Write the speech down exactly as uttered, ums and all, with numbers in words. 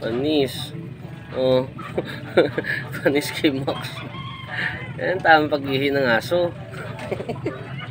Panis. Oh. Panis kay Max. Yan, tamang paghihi ng aso.